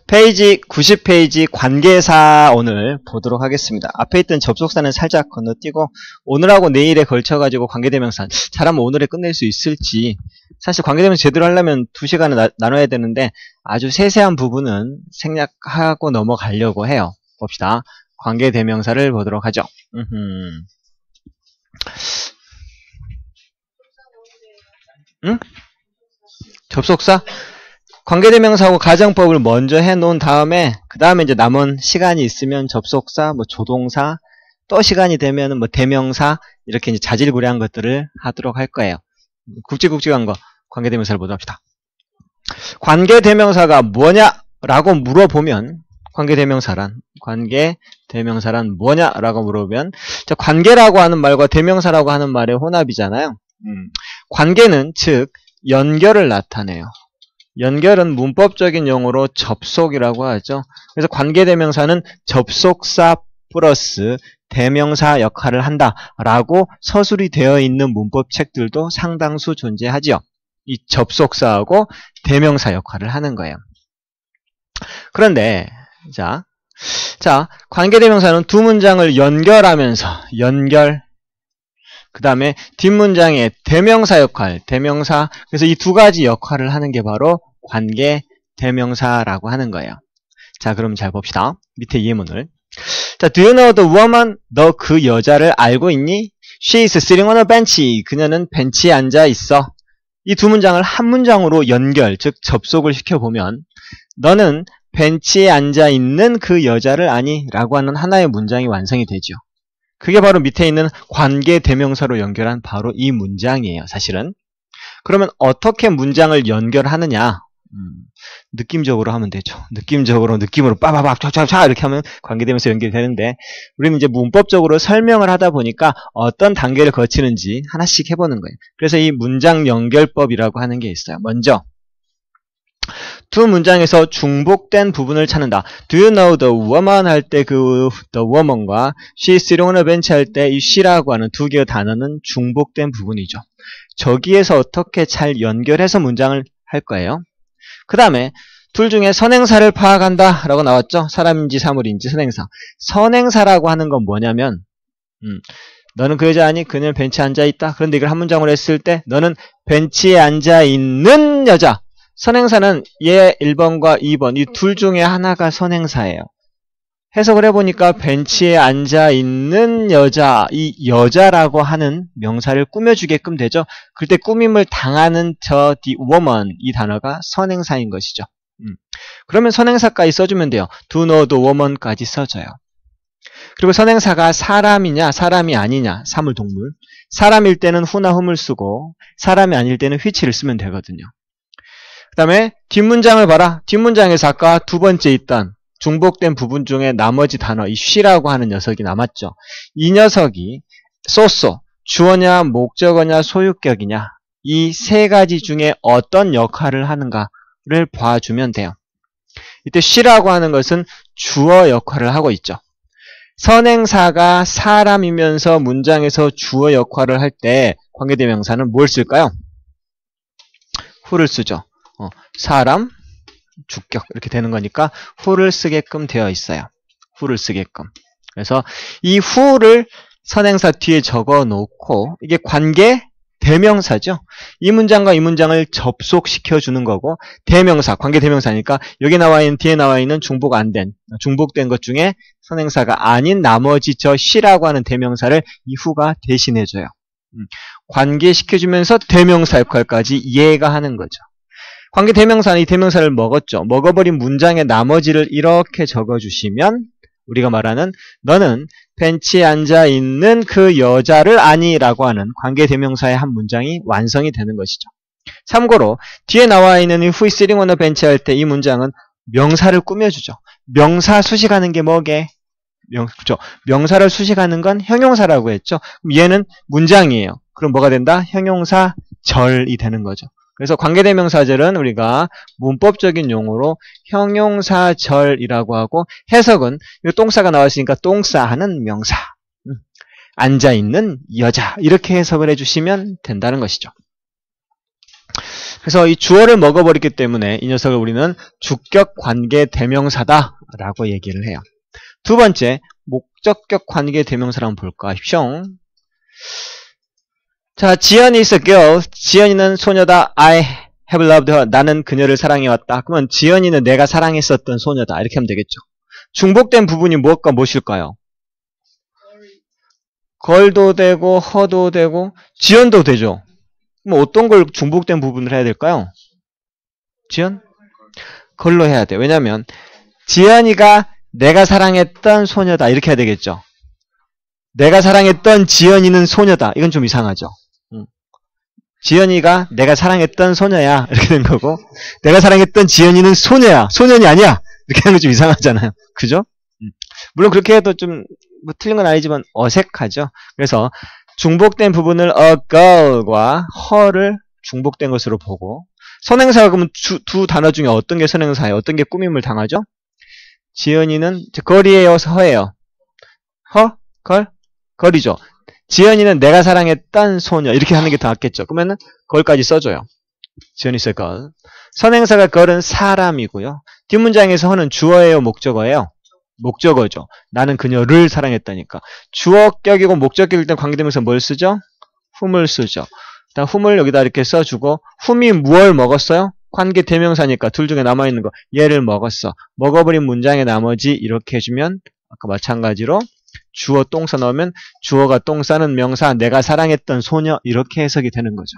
페이지 90페이지 관계사 오늘 보도록 하겠습니다. 앞에 있던 접속사는 살짝 건너뛰고 오늘하고 내일에 걸쳐가지고 관계대명사 잘하면 오늘에 끝낼 수 있을지, 사실 관계대명사 제대로 하려면 2시간을 나눠야 되는데 아주 세세한 부분은 생략하고 넘어가려고 해요. 봅시다. 관계대명사를 보도록 하죠. 응? 접속사? 관계대명사하고 가정법을 먼저 해놓은 다음에 그 다음에 이제 남은 시간이 있으면 접속사, 뭐 조동사, 또 시간이 되면 뭐 대명사 이렇게 이제 자질구레한 것들을 하도록 할 거예요. 굵직굵직한 거 관계대명사를 보도록 합시다. 관계대명사가 뭐냐라고 물어보면 관계대명사란 뭐냐라고 물어보면 관계라고 하는 말과 대명사라고 하는 말의 혼합이잖아요. 관계는 즉 연결을 나타내요. 연결은 문법적인 용어로 접속이라고 하죠. 그래서 관계대명사는 접속사 플러스 대명사 역할을 한다라고 서술이 되어 있는 문법책들도 상당수 존재하지요. 이 접속사하고 대명사 역할을 하는 거예요. 그런데 자, 관계대명사는 두 문장을 연결하면서 그 다음에 뒷문장의 대명사 역할, 대명사, 그래서 이 두 가지 역할을 하는 게 바로 관계대명사라고 하는 거예요. 자, 그럼 잘 봅시다. 밑에 예문을. 자, do you know the woman? 너 그 여자를 알고 있니? She is sitting on a bench. 그녀는 벤치에 앉아 있어. 이 두 문장을 한 문장으로 연결, 즉 접속을 시켜보면 너는 벤치에 앉아 있는 그 여자를 아니? 라고 하는 하나의 문장이 완성이 되죠. 그게 바로 밑에 있는 관계대명사로 연결한 바로 이 문장이에요, 사실은. 그러면 어떻게 문장을 연결하느냐? 느낌적으로 하면 되죠. 느낌으로 빠바박 쫙쫙쫙 이렇게 하면 관계대명사 연결이 되는데, 우리는 이제 문법적으로 설명을 하다 보니까 어떤 단계를 거치는지 하나씩 해보는 거예요. 그래서 이 문장 연결법이라고 하는 게 있어요. 먼저 두 문장에서 중복된 부분을 찾는다. Do you know the woman 할 때 그 the woman과 she is sitting on a bench 할 때 이 she라고 하는 두 개의 단어는 중복된 부분이죠. 저기에서 어떻게 잘 연결해서 문장을 할 거예요. 그 다음에 둘 중에 선행사를 파악한다 라고 나왔죠. 사람인지 사물인지 선행사. 선행사라고 하는 건 뭐냐면 너는 그 여자 아니? 그녀는 벤치에 앉아있다. 그런데 이걸 한 문장으로 했을 때 너는 벤치에 앉아있는 여자. 선행사는 얘 1번과 2번 이 둘 중에 하나가 선행사예요. 해석을 해보니까 벤치에 앉아있는 여자, 이 여자라고 하는 명사를 꾸며주게끔 되죠. 그때 꾸밈을 당하는 the woman 이 단어가 선행사인 것이죠. 그러면 선행사까지 써주면 돼요. do know the woman까지 써줘요. 그리고 선행사가 사람이냐 사람이 아니냐, 사물 동물. 사람일 때는 who나 whom을 쓰고 사람이 아닐 때는 which를 쓰면 되거든요. 그 다음에 뒷문장을 봐라. 뒷문장에서 아까 두 번째 있던 중복된 부분 중에 나머지 단어 이 she라고 하는 녀석이 남았죠. 이 녀석이 so 주어냐 목적어냐 소유격이냐 이 세 가지 중에 어떤 역할을 하는가를 봐주면 돼요. 이때 she라고 하는 것은 주어 역할을 하고 있죠. 선행사가 사람이면서 문장에서 주어 역할을 할 때 관계대명사는 뭘 쓸까요? who를 쓰죠. 사람, 주격 이렇게 되는 거니까 who를 쓰게끔 되어 있어요. who를 쓰게끔. 그래서 이 who를 선행사 뒤에 적어 놓고 이게 관계 대명사죠. 이 문장과 이 문장을 접속시켜 주는 거고, 대명사, 관계 대명사니까 여기 나와 있는 뒤에 나와 있는 중복 안 된, 중복된 것 중에 선행사가 아닌 나머지 저 she라고 하는 대명사를 이 who가 대신해 줘요. 관계시켜 주면서 대명사 역할까지 이해가 하는 거죠. 관계 대명사는 이 대명사를 먹었죠. 먹어버린 문장의 나머지를 이렇게 적어주시면 우리가 말하는 너는 벤치에 앉아있는 그 여자를 아니 라고 하는 관계 대명사의 한 문장이 완성이 되는 것이죠. 참고로 뒤에 나와 있는 이 who is sitting on a bench 할 때 이 문장은 명사를 꾸며주죠. 명사 수식하는 게 뭐게? 그렇죠. 명사를 수식하는 건 형용사라고 했죠. 그럼 얘는 문장이에요. 그럼 뭐가 된다? 형용사절이 되는 거죠. 그래서 관계대명사절은 우리가 문법적인 용어로 형용사절이라고 하고, 해석은 이 똥싸가 나왔으니까 똥싸하는 명사, 앉아있는 여자 이렇게 해석을 해주시면 된다는 것이죠. 그래서 이 주어를 먹어버렸기 때문에 이 녀석을 우리는 주격 관계 대명사다라고 얘기를 해요. 두 번째, 목적격 관계 대명사를 한번 볼까? 뿅. 자, 지연이 is a girl. 지연이는 소녀다. I have loved her. 나는 그녀를 사랑해왔다. 그러면 지연이는 내가 사랑했었던 소녀다. 이렇게 하면 되겠죠. 중복된 부분이 무엇과 무엇일까요? 걸도 되고 허도 되고 지연도 되죠. 그럼 어떤 걸 중복된 부분을 해야 될까요? 지연? 걸로 해야 돼요. 왜냐하면 지연이가 내가 사랑했던 소녀다. 이렇게 해야 되겠죠. 내가 사랑했던 지연이는 소녀다. 이건 좀 이상하죠. 지연이가 내가 사랑했던 소녀야. 이렇게 된 거고 내가 사랑했던 지연이는 소녀야. 소년이 아니야. 이렇게 하는 거 좀 이상하잖아요. 그죠? 물론 그렇게 해도 좀 뭐 틀린 건 아니지만 어색하죠. 그래서 중복된 부분을 a girl과 her를 중복된 것으로 보고 선행사가 그러면 두 단어 중에 어떤 게 선행사예요? 어떤 게 꾸밈을 당하죠? 지연이는 거리에요, 허예요? 허? 걸? 거리죠. 지연이는 내가 사랑했던 소녀 이렇게 하는 게 더 낫겠죠. 그러면은 걸까지 써줘요. 지연이 있을 걸. 선행사가 걸은 사람이고요. 뒷문장에서 허는 주어예요, 목적어예요? 목적어죠. 나는 그녀를 사랑했다니까. 주어격이고 목적격일 때 관계대명사 뭘 쓰죠? whom을 쓰죠. 일단 whom을 여기다 이렇게 써주고 whom이 무얼 먹었어요? 관계대명사니까 둘 중에 남아있는 거 얘를 먹었어. 먹어버린 문장의 나머지 이렇게 해주면 아까 마찬가지로 주어 똥싸 넣으면 주어가 똥 싸는 명사 내가 사랑했던 소녀 이렇게 해석이 되는 거죠.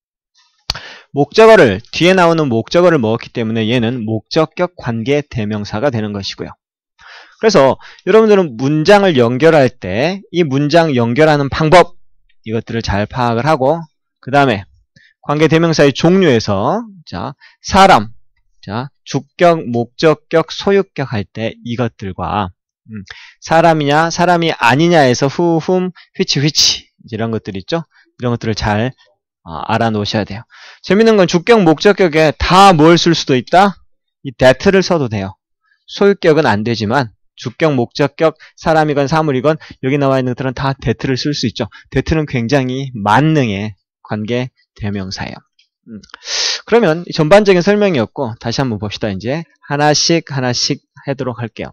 목적어를 뒤에 나오는 목적어를 먹었기 때문에 얘는 목적격 관계대명사가 되는 것이고요. 그래서 여러분들은 문장을 연결할 때 이 문장 연결하는 방법 이것들을 잘 파악을 하고 그 다음에 관계대명사의 종류에서 자 사람, 자 주격, 목적격, 소유격 할 때 이것들과 사람이냐 사람이 아니냐에서 who, whom, which 이런 것들 있죠. 이런 것들을 잘 알아놓으셔야 돼요. 재밌는 건 주격, 목적격에 다 뭘 쓸 수도 있다? 이 that를 써도 돼요. 소유격은 안 되지만 주격, 목적격, 사람이건 사물이건 여기 나와 있는 것들은 다 that를 쓸 수 있죠. that는 굉장히 만능의 관계 대명사예요. 그러면 전반적인 설명이었고 다시 한번 봅시다. 이제 하나씩 하도록 할게요.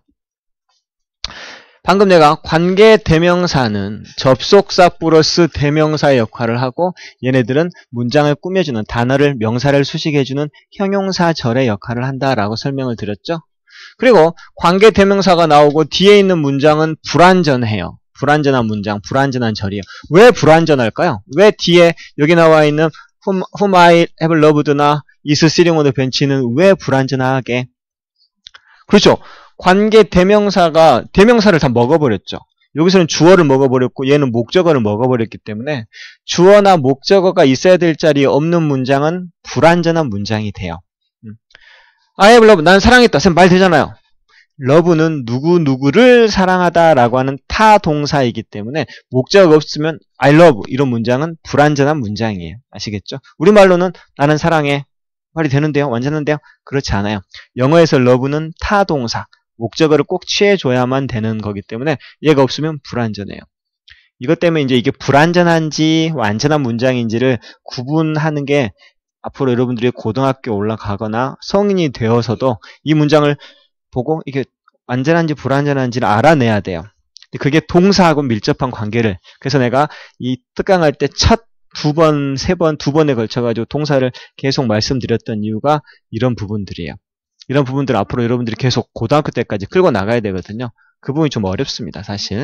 방금 내가 관계 대명사는 접속사 플러스 대명사의 역할을 하고 얘네들은 문장을 꾸며주는 단어를 명사를 수식해주는 형용사절의 역할을 한다라고 설명을 드렸죠. 그리고 관계 대명사가 나오고 뒤에 있는 문장은 불완전해요. 불완전한 문장, 불완전한 절이에요. 왜 불완전할까요? 왜 뒤에 여기 나와 있는 whom I have loved나 is sitting on the bench는 왜 불완전하게? 그렇죠. 관계 대명사가 대명사를 다 먹어버렸죠. 여기서는 주어를 먹어버렸고 얘는 목적어를 먹어버렸기 때문에 주어나 목적어가 있어야 될 자리에 없는 문장은 불완전한 문장이 돼요. I have loved, 난 사랑했다. 쌤 말 되잖아요. love는 누구누구를 사랑하다라고 하는 타동사이기 때문에 목적어가 없으면 I love 이런 문장은 불완전한 문장이에요. 아시겠죠? 우리말로는 나는 사랑해. 말이 되는데요? 완전한데요? 그렇지 않아요. 영어에서 love는 타동사. 목적어를 꼭 취해줘야만 되는 거기 때문에 얘가 없으면 불완전해요. 이것 때문에 이제 이게 불완전한지 완전한 문장인지를 구분하는 게 앞으로 여러분들이 고등학교 올라가거나 성인이 되어서도 이 문장을 보고 이게 완전한지 불완전한지를 알아내야 돼요. 그게 동사하고 밀접한 관계를 그래서 내가 이 특강할 때 첫 두 번, 세 번, 두 번에 걸쳐가지고 동사를 계속 말씀드렸던 이유가 이런 부분들이에요. 이런 부분들 앞으로 여러분들이 계속 고등학교 때까지 끌고 나가야 되거든요. 그 부분이 좀 어렵습니다, 사실.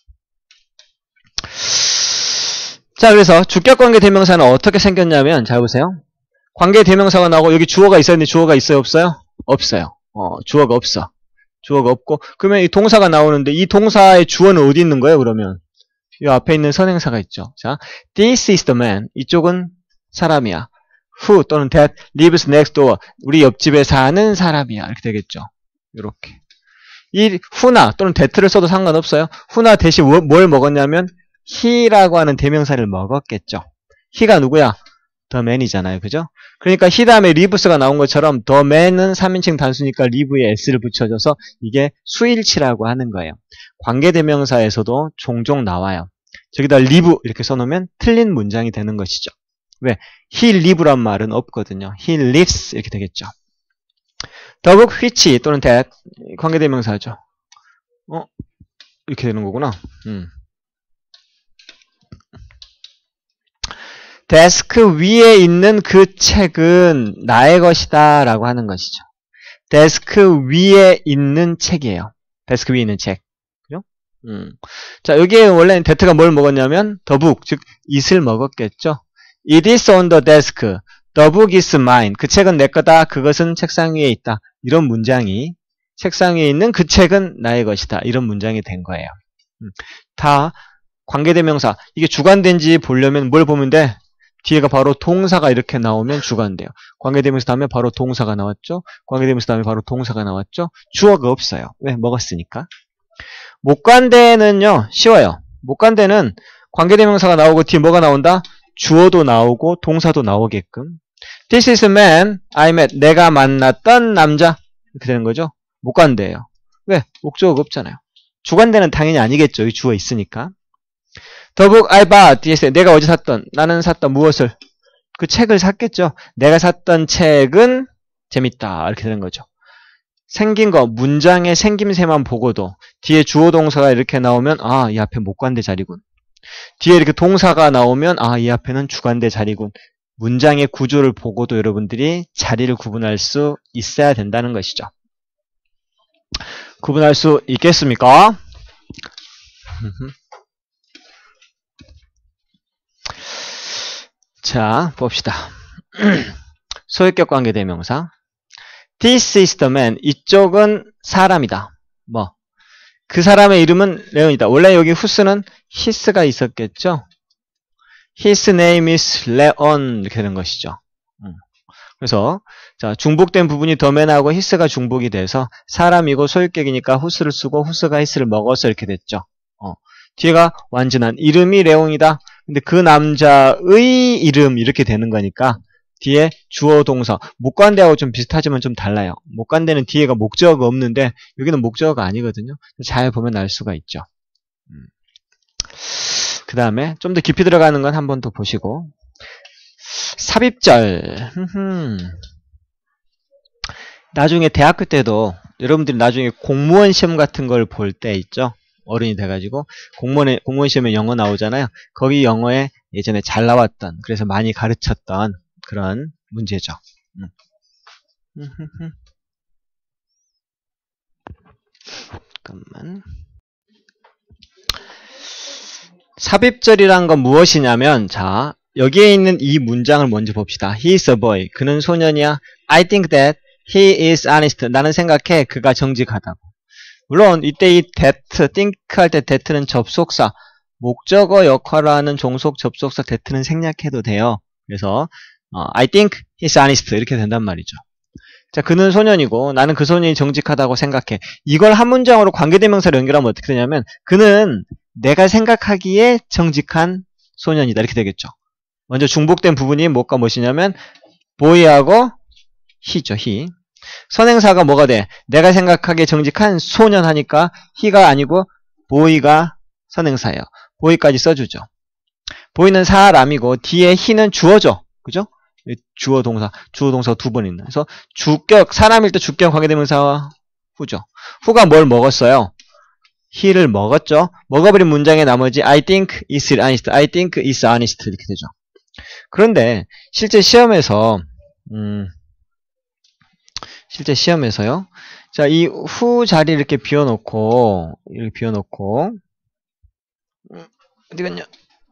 자, 그래서 주격관계 대명사는 어떻게 생겼냐면, 잘 보세요. 관계 대명사가 나오고 여기 주어가 있어야 되는데 주어가 있어요, 없어요? 없어요. 주어가 없어. 주어가 없고, 그러면 이 동사가 나오는데 이 동사의 주어는 어디 있는 거예요, 그러면? 이 앞에 있는 선행사가 있죠. 자, this is the man. 이쪽은 사람이야. who 또는 that lives next door. 우리 옆집에 사는 사람이야. 이렇게 되겠죠. 이렇게. 이 who나 또는 that를 써도 상관없어요. who나 that이 뭘 먹었냐면 he라고 하는 대명사를 먹었겠죠. he가 누구야? the man이잖아요. 그죠? 그러니까 he 다음에 lives가 나온 것처럼 the man은 3인칭 단수니까 live에 s를 붙여줘서 이게 수일치라고 하는 거예요. 관계대명사에서도 종종 나와요. 저기다 live 이렇게 써놓으면 틀린 문장이 되는 것이죠. 왜? he live란 말은 없거든요. he lives 이렇게 되겠죠. the book which 또는 that 관계대명사죠. 이렇게 되는 거구나. 데스크 위에 있는 그 책은 나의 것이다 라고 하는 것이죠. 데스크 위에 있는 책이에요. 데스크 위에 있는 책. 그죠? 자, 여기에 원래는 데트가 뭘 먹었냐면 the book, 즉 it을 먹었겠죠. It is on the desk. The book is mine. 그 책은 내 거다. 그것은 책상 위에 있다. 이런 문장이 책상 위에 있는 그 책은 나의 것이다. 이런 문장이 된 거예요. 다 관계대명사. 이게 주관된지 보려면 뭘 보면 돼? 뒤에가 바로 동사가 이렇게 나오면 주관돼요. 관계대명사 다음에 바로 동사가 나왔죠. 관계대명사 다음에 바로 동사가 나왔죠. 주어가 없어요. 왜? 먹었으니까. 목관대는요. 쉬워요. 목관대는 관계대명사가 나오고 뒤에 뭐가 나온다? 주어도 나오고 동사도 나오게끔. This is a man I met. 내가 만났던 남자. 이렇게 되는 거죠. 목관대예요. 왜? 목적어가 없잖아요. 주관대는 당연히 아니겠죠. 이 주어 있으니까. The book I bought. 내가 어제 샀던, 나는 샀던 무엇을? 그 책을 샀겠죠. 내가 샀던 책은 재밌다. 이렇게 되는 거죠. 생긴 거, 문장의 생김새만 보고도 뒤에 주어 동사가 이렇게 나오면 아, 이 앞에 목관대 자리군. 뒤에 이렇게 동사가 나오면 아, 이 앞에는 주관대 자리군. 문장의 구조를 보고도 여러분들이 자리를 구분할 수 있어야 된다는 것이죠. 구분할 수 있겠습니까? 자, 봅시다. 소유격 관계대명사. This is the man. 이쪽은 사람이다. 뭐, 그 사람의 이름은 레온이다. 원래 여기 who's는 his가 있었겠죠? His name is Leon. 이렇게 되는 것이죠. 그래서 자, 중복된 부분이 the man하고 his가 중복이 돼서 사람이고 소유격이니까 who's를 쓰고 who's가 his를 먹어서 이렇게 됐죠. 뒤에가 완전한 이름이 레옹이다. 근데 그 남자의 이름 이렇게 되는 거니까 뒤에 주어 동사 목관대하고 좀 비슷하지만 좀 달라요. 목관대는 뒤에가 목적어가 없는데 여기는 목적어가 아니거든요. 잘 보면 알 수가 있죠. 그 다음에 좀 더 깊이 들어가는 건 한 번 더 보시고 삽입절. 나중에 대학교 때도 여러분들이 나중에 공무원 시험 같은 걸 볼 때 있죠. 어른이 돼가지고 공무원 시험에 영어 나오잖아요. 거기 영어에 예전에 잘 나왔던 그래서 많이 가르쳤던 그런 문제죠. 잠깐만. 삽입절이란 건 무엇이냐면 자 여기에 있는 이 문장을 먼저 봅시다. He is a boy. 그는 소년이야. I think that he is honest. 나는 생각해 그가 정직하다고. 물론 이때 이 that, think 할 때 that는 접속사, 목적어 역할을 하는 종속 접속사 that는 생략해도 돼요. 그래서 I think he's honest 이렇게 된단 말이죠. 자, 그는 소년이고 나는 그 소년이 정직하다고 생각해. 이걸 한 문장으로 관계대명사를 연결하면 어떻게 되냐면 그는 내가 생각하기에 정직한 소년이다 이렇게 되겠죠. 먼저 중복된 부분이 뭐가 무엇이냐면 boy하고 he죠. he. 선행사가 뭐가 돼? 내가 생각하기에 정직한 소년 하니까 he가 아니고 boy가 선행사예요. boy까지 써주죠. boy는 사람이고 뒤에 he는 주어죠. 그죠? 주어 동사 두 번 있는. 그래서 주격 사람일 때 주격 관계대명사와 후죠. 후가 뭘 먹었어요? he를 먹었죠. 먹어버린 문장의 나머지 I think is honest, I think is honest 이렇게 되죠. 그런데 실제 시험에서요. 자, 이 후 자리 이렇게 비워놓고 어디 갔냐?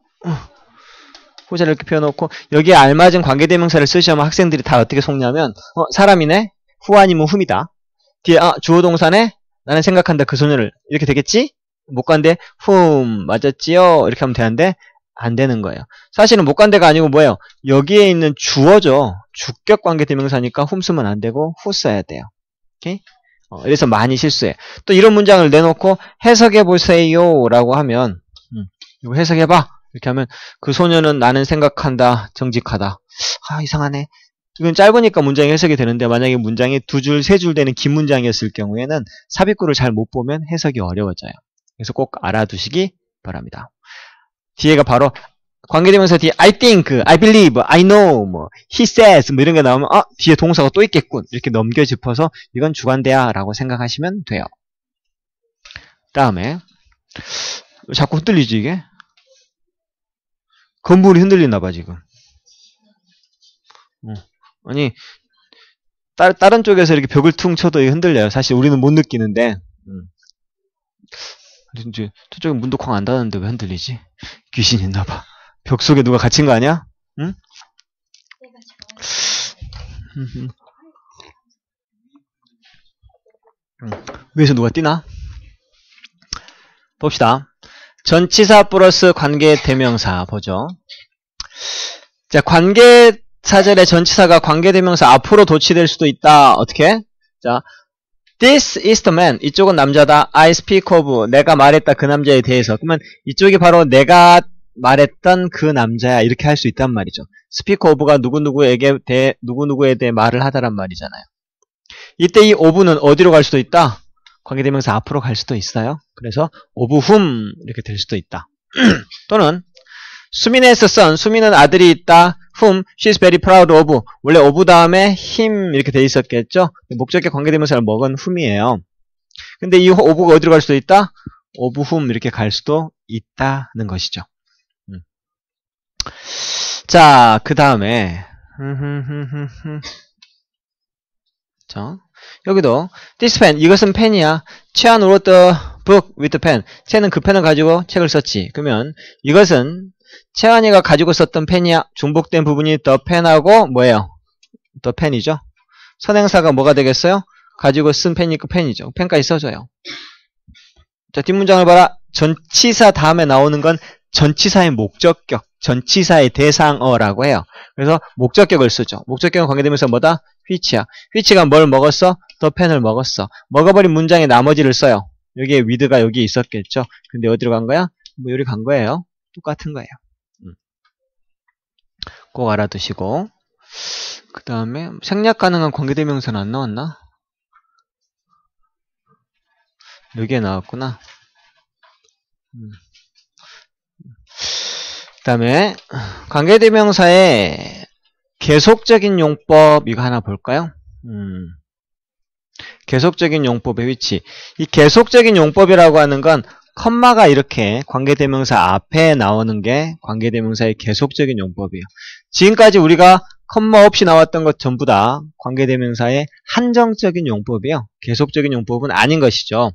후 자리 이렇게 비워놓고 여기에 알맞은 관계대명사를 쓰시면 학생들이 다 어떻게 속냐면 사람이네? 후 아니면 whom이다. 뒤에 주어 동사네? 나는 생각한다 그 소년을 이렇게 되겠지? 못 간대 whom 맞았지요? 이렇게 하면 되는데 안 되는 거예요. 사실은 못 간대가 아니고 뭐예요? 여기에 있는 주어죠. 주격 관계대명사니까 whom 쓰면 안 되고 who 써야 돼요. 오케이? 그래서 많이 실수해. 또 이런 문장을 내놓고 해석해보세요 라고 하면 이거 해석해봐 이렇게 하면 그 소년은 나는 생각한다 정직하다. 이상하네. 이건 짧으니까 문장이 해석이 되는데 만약에 문장이 두 줄, 세 줄 되는 긴 문장이었을 경우에는 삽입구를 잘 못 보면 해석이 어려워져요. 그래서 꼭 알아두시기 바랍니다. 뒤에가 바로 관계대명사 뒤에 I think, I believe, I know, 뭐 he says 뭐 이런 게 나오면 뒤에 동사가 또 있겠군 이렇게 넘겨 짚어서 이건 주관대야 라고 생각하시면 돼요. 다음에 자꾸 흔들리지 이게? 건물이 흔들리나봐 지금. 아니 다른 쪽에서 이렇게 벽을 퉁 쳐도 흔들려요. 사실 우리는 못 느끼는데 이제 저쪽에 문도 쾅 안 닫았는데 왜 흔들리지? 귀신 있나봐. 벽 속에 누가 갇힌 거 아니야? 응? 위에서 누가 뛰나? 봅시다. 전치사 플러스 관계대명사 보죠. 자, 관계사절의 전치사가 관계대명사 앞으로 도치될 수도 있다. 어떻게? 자, This is the man. 이쪽은 남자다. I speak of. 내가 말했다. 그 남자에 대해서. 그러면 이쪽이 바로 내가 말했던 그 남자야. 이렇게 할 수 있단 말이죠. speak of가 누구누구에 대해 말을 하다란 말이잖아요. 이때 이 of는 어디로 갈 수도 있다? 관계대명사 앞으로 갈 수도 있어요. 그래서 of whom 이렇게 될 수도 있다. 또는 수민의 son. 수민은 아들이 있다. whom she's very proud of. 원래 of 다음에 him 이렇게 돼 있었겠죠. 목적격 관계대명사를 먹은 whom이에요. 근데 이 of가 어디로 갈 수도 있다? of whom 이렇게 갈 수도 있다는 것이죠. 자, 그 다음에 자, 여기도 this pen, 이것은 펜이야. 채안 wrote the book with the pen. 채는 그 펜을 가지고 책을 썼지. 그러면 이것은 채안이가 가지고 썼던 펜이야. 중복된 부분이 the pen하고 뭐예요? the pen이죠. 선행사가 뭐가 되겠어요? 가지고 쓴 펜이니까 펜이죠. 펜까지 써줘요. 자, 뒷문장을 봐라. 전치사 다음에 나오는 건 전치사의 목적격, 전치사의 대상어라고 해요. 그래서 목적격을 쓰죠. 목적격은 관계대명사 뭐다? which야. which가 뭘 먹었어? the pen을 먹었어. 먹어버린 문장의 나머지를 써요. 여기에 with가 여기 있었겠죠. 근데 어디로 간 거야? 뭐 여기 간 거예요. 똑같은 거예요. 꼭 알아두시고. 그 다음에 생략 가능한 관계대명사는 안 나왔나? 여기에 나왔구나. 그 다음에 관계대명사의 계속적인 용법 이거 하나 볼까요? 계속적인 용법의 위치. 이 계속적인 용법이라고 하는 건 컴마가 이렇게 관계대명사 앞에 나오는 게 관계대명사의 계속적인 용법이에요. 지금까지 우리가 컴마 없이 나왔던 것 전부 다 관계대명사의 한정적인 용법이에요. 계속적인 용법은 아닌 것이죠.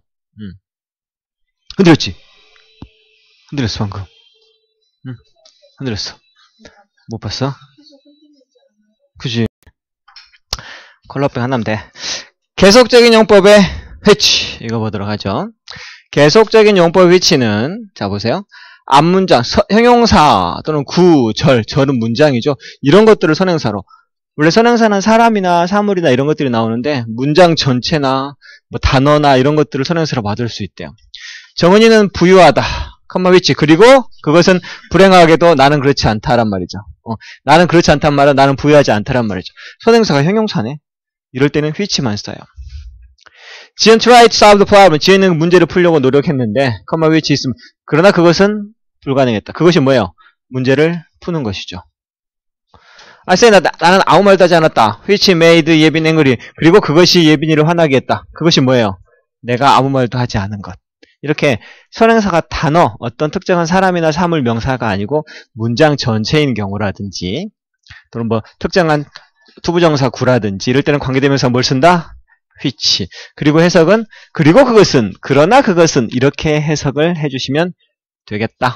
흔들렸지? 흔들렸어 방금. 흔들렸어. 못 봤어? 그지? 컬러백 하나면 돼. 계속적인 용법의 위치 이거 보도록 하죠. 계속적인 용법 위치는 자 보세요. 앞문장, 형용사 또는 구, 절은 문장이죠. 이런 것들을 선행사로. 원래 선행사는 사람이나 사물이나 이런 것들이 나오는데 문장 전체나 뭐 단어나 이런 것들을 선행사로 받을 수 있대요. 정은이는 부유하다. 컴마 위치. 그리고 그것은 불행하게도 나는 그렇지 않다란 말이죠. 나는 그렇지 않단 말은 나는 부유하지 않다란 말이죠. 선행사가 형용사네. 이럴 때는 which만 써요. 지은 tried to solve the problem. 지은은 문제를 풀려고 노력했는데 컴마 which 있으면 그러나 그것은 불가능했다. 그것이 뭐예요? 문제를 푸는 것이죠. I say 나는 아무 말도 하지 않았다. which made 예빈 angry. 그리고 그것이 예빈이를 화나게 했다. 그것이 뭐예요? 내가 아무 말도 하지 않은 것. 이렇게 선행사가 단어, 어떤 특정한 사람이나 사물 명사가 아니고 문장 전체인 경우라든지 또는 뭐 특정한 투부정사 구라든지 이럴 때는 관계대명사 뭘 쓴다? which. 그리고 해석은 그리고 그것은 그러나 그것은 이렇게 해석을 해주시면 되겠다.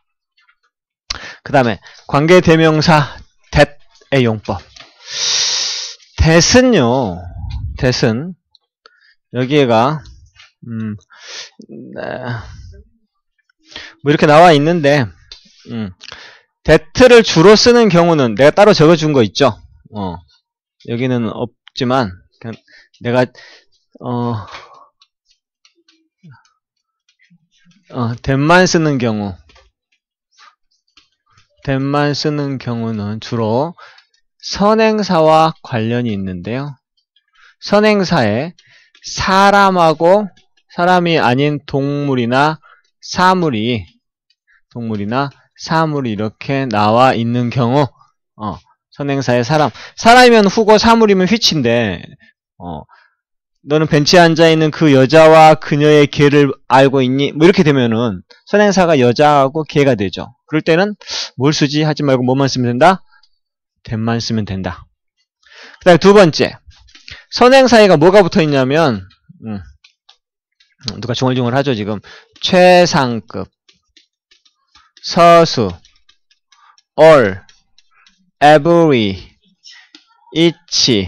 그 다음에 관계대명사 that의 용법. that은요. that은 여기에가 뭐 이렇게 나와 있는데 that를 주로 쓰는 경우는 내가 따로 적어준 거 있죠. 여기는 없지만 그냥 내가 that만 쓰는 경우 that만 쓰는 경우는 주로 선행사와 관련이 있는데요. 선행사에 사람하고 사람이 아닌 동물이나 사물이 이렇게 나와 있는 경우, 선행사의 사람이면 후고 사물이면 which인데, 너는 벤치에 앉아있는 그 여자와 그녀의 걔를 알고 있니? 뭐 이렇게 되면은 선행사가 여자하고 걔가 되죠. 그럴 때는 뭘 쓰지? 하지 말고 뭐만 쓰면 된다? that만 쓰면 된다. 그 다음에 두 번째, 선행사에가 뭐가 붙어있냐면 누가 중얼중얼 하죠 지금. 최상급, 서수, all, every, each,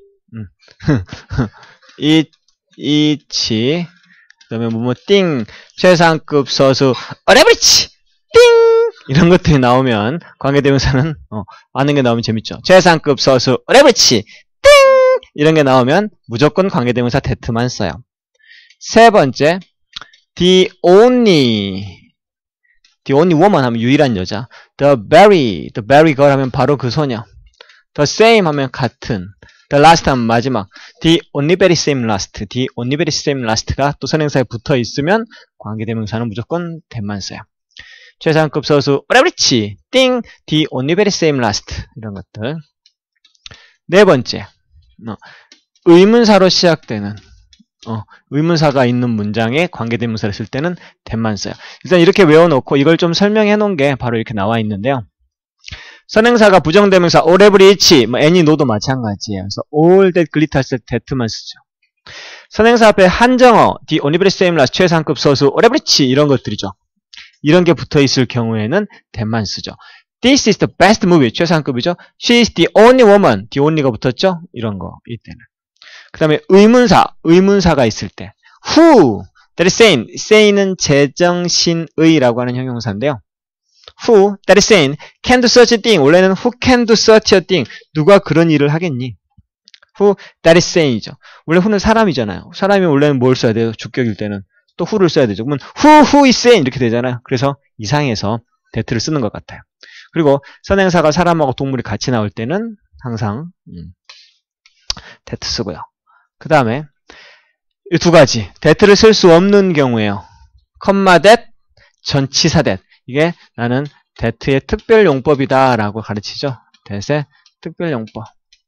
each, 그 다음에 띵, 최상급 서수, every, 띵! 이런 것들이 나오면 관계대명사는 아는 게 나오면 재밌죠. 최상급 서수, every, 띵! 이런 게 나오면 무조건 관계대명사 that만 써요. 세 번째, the only woman 하면 유일한 여자, the very girl 하면 바로 그 소녀, the same 하면 같은, the last 하면 마지막, the only very same last가 또 선행사에 붙어 있으면 관계대명사는 무조건 that만 써요. 최상급 서수, 어레브리치, 띵, the only very same last 이런 것들. 네 번째, 의문사로 시작되는 의문사가 있는 문장에 관계대명사를 쓸 때는 that만 써요. 일단 이렇게 외워놓고 이걸 좀 설명해 놓은 게 바로 이렇게 나와 있는데요. 선행사가 부정대명사 all, every, each, any, no도 마찬가지예요. 그래서 all that glitters 할 때 that만 쓰죠. 선행사 앞에 한정어, the only very same last, 최상급 서수, all, every, each 이런 것들이죠. 이런 게 붙어 있을 경우에는 that만 쓰죠. This is the best movie, 최상급이죠. She is the only woman, the only가 붙었죠. 이런 거 이때는. 그 다음에 의문사가 있을 때 who, that is say는 제정신의라고 하는 형용사인데요. who, that is saying, can do such a thing. 원래는 who can do such a thing. 누가 그런 일을 하겠니? who, that is saying이죠. 원래 who는 사람이잖아요. 사람이 원래는 뭘 써야 돼요? 주격일 때는 또 who를 써야 되죠. 그러면 who is saying 이렇게 되잖아요. 그래서 이상해서 that를 쓰는 것 같아요. 그리고 선행사가 사람하고 동물이 같이 나올 때는 항상 that 쓰고요. 그 다음에 이 두 가지 that를 쓸 수 없는 경우에요. 컴마 that, 전치사 that. 이게 나는 that의 특별용법이다 라고 가르치죠. that의 특별용법.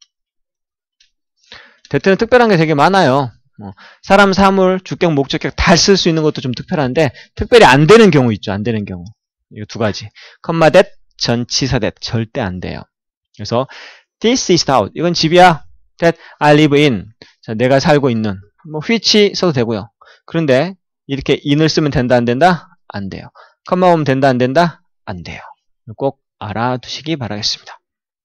that는 특별한 게 되게 많아요. 사람, 사물, 주격, 목적격 다 쓸 수 있는 것도 좀 특별한데 특별히 안 되는 경우 있죠. 안 되는 경우. 이거 두 가지. 컴마 that, 전치사 that. 절대 안 돼요. 그래서 this is the house. 이건 집이야. that I live in. 자, 내가 살고 있는. which 써도 되고요. 그런데 이렇게 in을 쓰면 된다 안 된다? 안 돼요. 컴마 오면 된다 안 된다? 안 돼요. 꼭 알아두시기 바라겠습니다.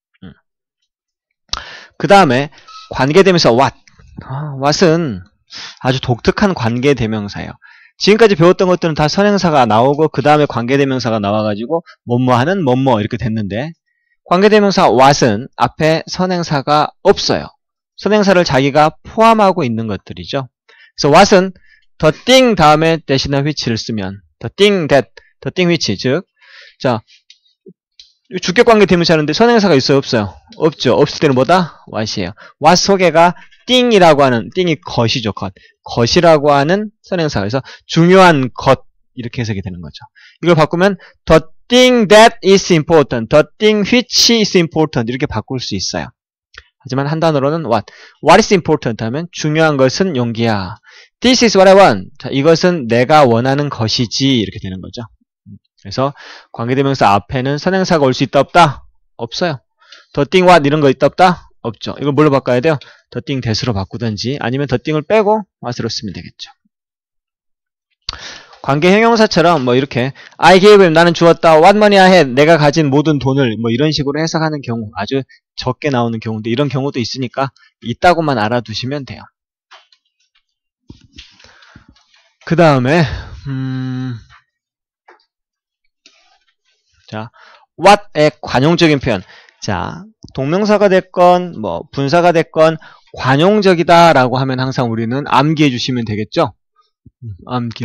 그 다음에 관계대명사 what. what은 아주 독특한 관계대명사예요. 지금까지 배웠던 것들은 다 선행사가 나오고 그 다음에 관계대명사가 나와가지고 뭐뭐하는 뭐뭐 이렇게 됐는데 관계대명사 what은 앞에 선행사가 없어요. 선행사를 자기가 포함하고 있는 것들이죠. 그래서 what은 the thing 다음에 that이나 which를 쓰면 the thing that, the thing which, 즉, 자, 주격관계 대명사인데 선행사가 있어요, 없어요? 없죠. 없을 때는 뭐다? what이에요. what 속에가 thing이라고 하는, thing이 것이죠, 것. 것이라고 하는 선행사. 그래서 중요한 것, 이렇게 해석이 되는 거죠. 이걸 바꾸면 the thing that is important, the thing which is important 이렇게 바꿀 수 있어요. 하지만 한 단어로는 what is important 하면 중요한 것은 용기야. This is what I want. 자, 이것은 내가 원하는 것이지 이렇게 되는 거죠. 그래서 관계대명사 앞에는 선행사가 올 수 있다 없다? 없어요. the thing what 이런 거 있다 없다? 없죠. 이걸 뭘로 바꿔야 돼요? the thing that으로 바꾸든지 아니면 the thing을 빼고 what으로 쓰면 되겠죠. 관계 형용사처럼 뭐 이렇게 I gave him 나는 주었다. What money I had 내가 가진 모든 돈을 뭐 이런 식으로 해석하는 경우 아주 적게 나오는 경우인데 이런 경우도 있으니까 있다고만 알아두시면 돼요. 그 다음에 자 what의 관용적인 표현. 자 동명사가 됐건 뭐 분사가 됐건 관용적이다 라고 하면 항상 우리는 암기해 주시면 되겠죠. 암기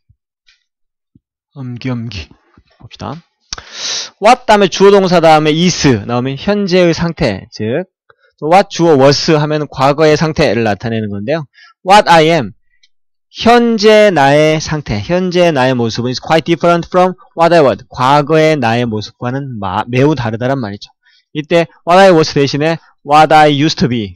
봅시다. what 다음에 주어 동사 다음에 is 나오면 현재의 상태, 즉 what 주어 was 하면 과거의 상태를 나타내는 건데요. what I am 현재 나의 상태, 현재 나의 모습은 is quite different from what I was. 과거의 나의 모습과는 매우 다르다란 말이죠. 이때 what I was 대신에 what I used to be.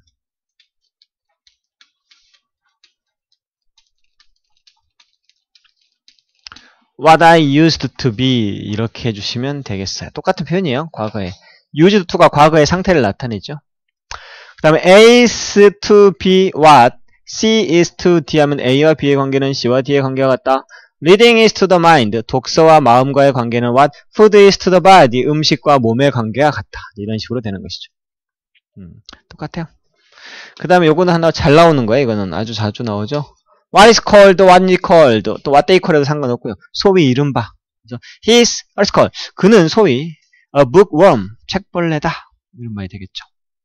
what I used to be 이렇게 해주시면 되겠어요. 똑같은 표현이에요. 과거에. used to가 과거의 상태를 나타내죠. 그 다음에 A is to be what? C is to D 하면 A와 B의 관계는 C와 D의 관계가 같다. Reading is to the mind. 독서와 마음과의 관계는 what? Food is to the body. 음식과 몸의 관계가 같다. 이런 식으로 되는 것이죠. 똑같아요. 그 다음에 요거는 하나 잘 나오는 거예요. 이거는 아주 자주 나오죠. What is called, what is called, 또 what they call에도 상관없고요. 소위 이른바. He is called. 그는 소위 a bookworm, 책벌레다. 이런 말이 되겠죠.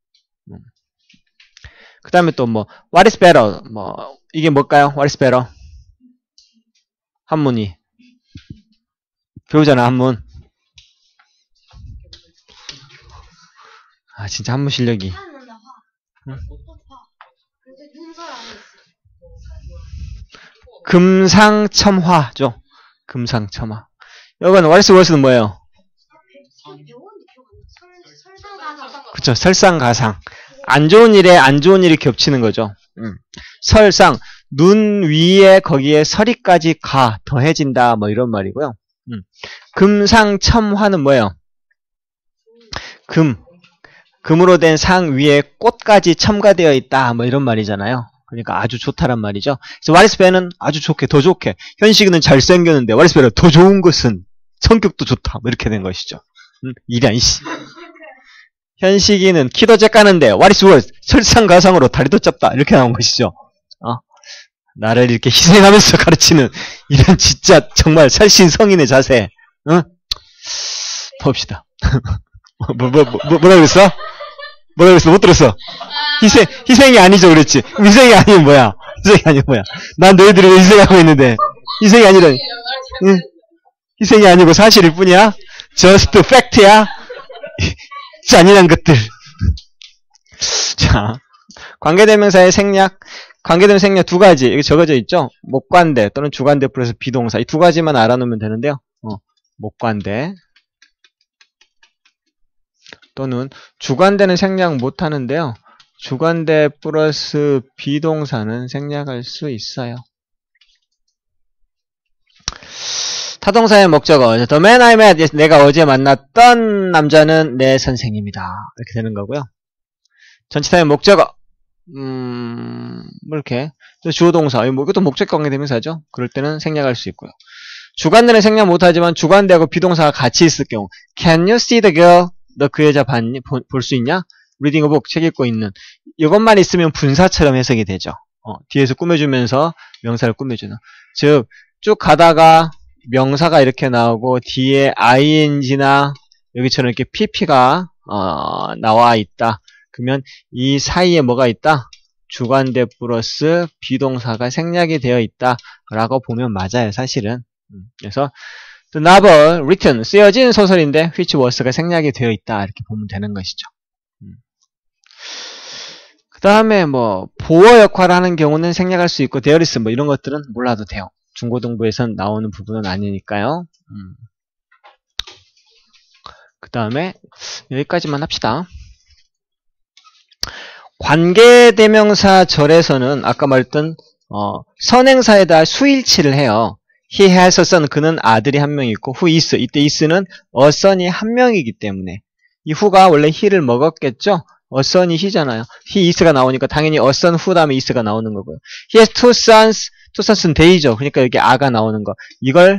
그 다음에 또 뭐 what is better, 뭐 이게 뭘까요? what is better? 한문이 배우잖아. 한문. 아 진짜 한문 실력이. 금상첨화죠. 금상첨화. 이건 what is worse는 뭐예요? 그쵸. 설상가상. 안 좋은 일에 안 좋은 일이 겹치는 거죠. 설상, 눈 위에 거기에 서리까지 더해진다, 뭐 이런 말이고요. 금상첨화는 뭐예요? 금으로 된 상 위에 꽃까지 첨가되어 있다, 뭐 이런 말이잖아요. 그러니까 아주 좋다란 말이죠. 그래서 what is better는 아주 좋게, 더 좋게. 현식이는 잘생겼는데 what is better? 더 좋은 것은 성격도 좋다, 뭐 이렇게 된 것이죠. 이란 씨. 현식이는 키도 쬐까는데 what is worse? 설상가상으로 다리도 짧다 이렇게 나온 것이죠. 나를 이렇게 희생하면서 가르치는 이런 진짜 정말 살신성인의 자세. 봅시다. 뭐라 그랬어? 뭐라 그랬어? 못 들었어. 희생이 아니죠 그랬지. 희생이 아니면 뭐야? 희생이 아니면 뭐야? 난 너희들을 희생하고 있는데 희생이 아니라 희생이 아니고 사실일 뿐이야? just fact야? 잔인한 것들. 자, 관계대명사의 생략. 관계대명사 생략 두 가지. 여기 적어져 있죠? 목관대 또는 주관대 플러스 비동사. 이 두 가지만 알아놓으면 되는데요. 목관대 또는 주관대는 생략 못하는데요. 주관대 플러스 비동사는 생략할 수 있어요. 타동사의 목적어. The man I met. 내가 어제 만났던 남자는 내 선생입니다. 이렇게 되는 거고요. 전치사의 목적어. 뭐 이렇게. 주어동사. 이것도 목적 관계대명사죠. 그럴 때는 생략할 수 있고요. 주관대는 생략 못하지만 주관대하고 비동사가 같이 있을 경우. Can you see the girl? 너 그 여자 봤니? 볼 수 있냐? Reading a book. 책 읽고 있는. 이것만 있으면 분사처럼 해석이 되죠. 뒤에서 꾸며주면서 명사를 꾸며주는. 즉, 쭉 가다가 명사가 이렇게 나오고 뒤에 ing나 여기처럼 이렇게 pp가 나와 있다. 그러면 이 사이에 뭐가 있다? 주관대 플러스 비동사가 생략이 되어 있다 라고 보면 맞아요. 사실은. 그래서 The novel written 쓰여진 소설인데 which was가 생략이 되어 있다 이렇게 보면 되는 것이죠. 그 다음에 뭐 보어 역할을 하는 경우는 생략할 수 있고 there is 뭐 이런 것들은 몰라도 돼요. 중고등부에선 나오는 부분은 아니니까요. 그 다음에 여기까지만 합시다. 관계대명사 절에서는 아까 말했던 선행사에다 수일치를 해요. He has a son. 그는 아들이 한 명 있고 who is. 이때 is는 a son이 한 명이기 때문에 이 who가 원래 he를 먹었겠죠. a son이 he잖아요. he is가 나오니까 당연히 a son who 다음에 is가 나오는 거고요. He has two sons. two sons는 they죠. 그러니까 여기 아가 나오는 거. 이걸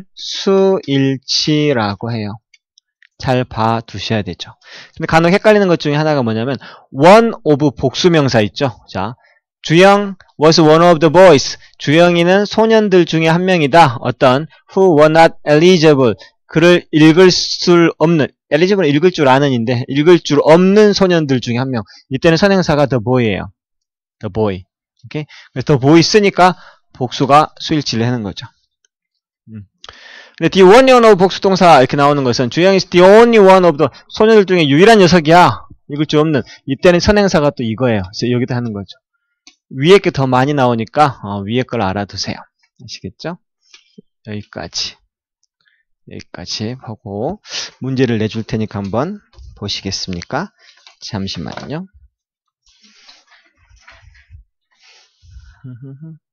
수일치라고 해요. 잘 봐두셔야 되죠. 근데 간혹 헷갈리는 것 중에 하나가 뭐냐면 one of 복수명사 있죠. 자, 주영 was one of the boys. 주영이는 소년들 중에 한 명이다. 어떤 who were not eligible. 그를 읽을 수 없는 eligible는 읽을 줄 아는인데 읽을 줄 없는 소년들 중에 한 명. 이때는 선행사가 the boy예요. the boy. 오케이? 그래서 the boy 쓰니까 복수가 수일치를 하는 거죠. 근데 the only one of 복수동사 이렇게 나오는 것은 주영이 is the only one of the 소녀들 중에 유일한 녀석이야. 읽을 줄 없는. 이때는 선행사가 또 이거예요. 그래서 여기다 하는 거죠. 위에 게 더 많이 나오니까 위에 걸 알아두세요. 아시겠죠? 여기까지 하고 문제를 내줄 테니까 한번 보시겠습니까? 잠시만요.